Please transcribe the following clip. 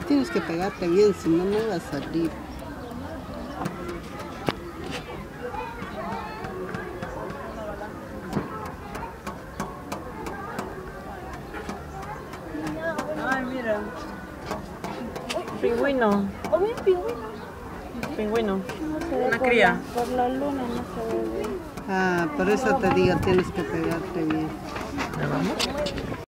tienes que pegarte bien, si no, no va a salir. Ay, mira. Pingüino. ¿O bien pingüino? Pingüino. No se ve Una por cría. por la luna no se ve bien. Ah, por eso te digo, tienes que pegarte bien. ¿Ya vamos?